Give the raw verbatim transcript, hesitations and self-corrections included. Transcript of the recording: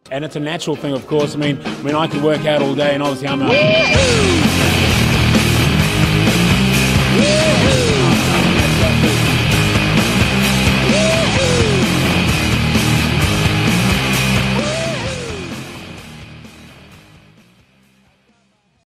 And it's a natural thing, of course. I mean, I mean, I could work out all day, and obviously I'm a